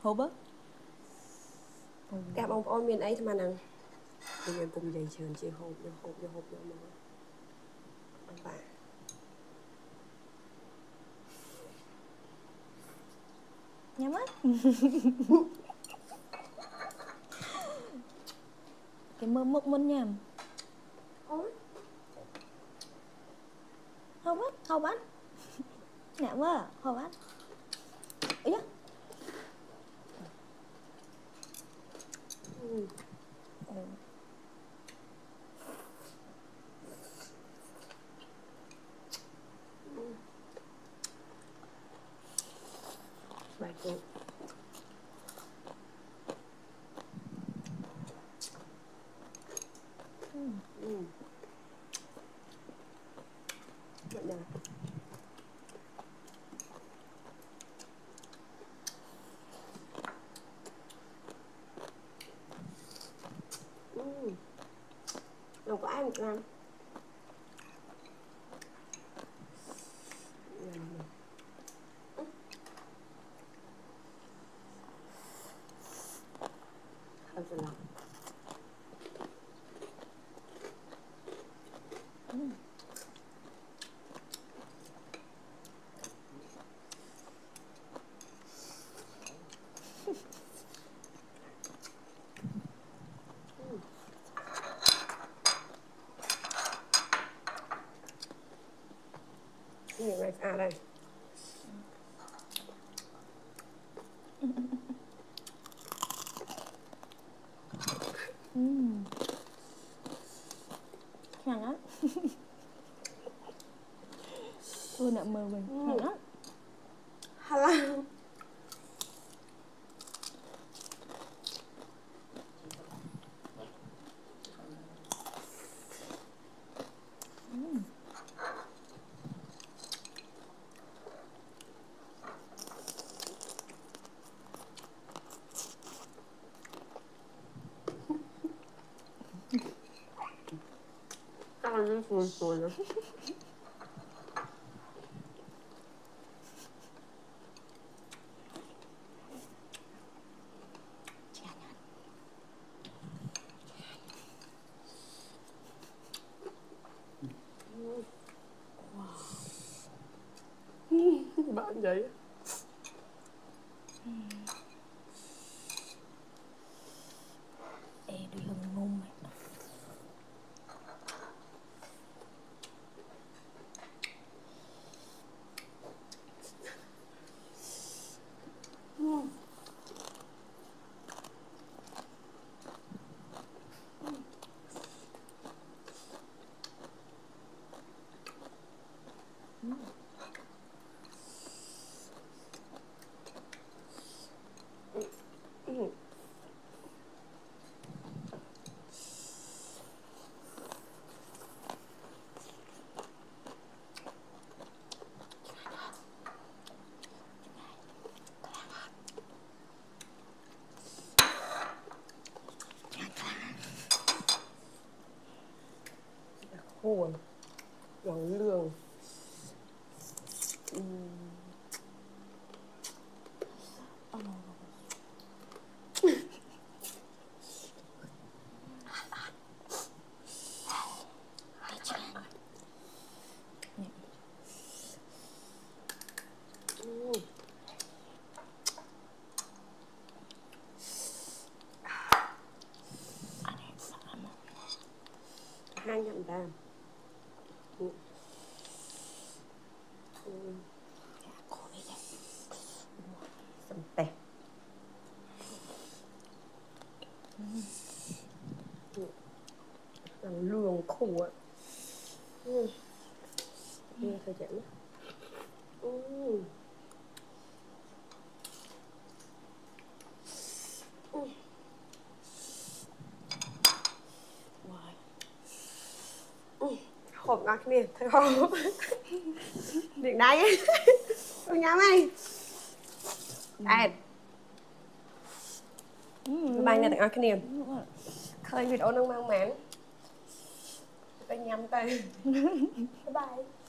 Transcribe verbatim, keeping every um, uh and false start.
hộp á Các ông ôn miền ấy thì mà nằng bây giờ cùng dậy trường chị hộp vô hộp vô hộp vô mà ông bà nhắm mắt cái mơ mốc môn nhầm ôi không á không anh nè quá không anh ấy á ừ. Ừ. Bài cô Ừ. ừ. Vậy nè ừ. Đâu có ai một làm không sao lòng Ừ. nhiều này à đây Ừ. Ngon lắm tôi nợ mờ mình ừ. ngon lắm Hà Lan Ừ. sao nó sùi sùi nữa bạn vậy Ê đi hừng ngung mày ừ. Khô lòng lương ừ. Ờ. Ừ. Hai nhậm đàm ừ. Ừ. Sầm tè ừ. Lòng lương khô ạ ừ. Ừ. Thôi chậm ừ. Ừ. Ừ. Hộp ngọt nè thôi không việc đấy tôi nhắm ấy đây Ừ. bài này tặng ngọt nè khơi video nâng mang mán tay nhắm tay bye bye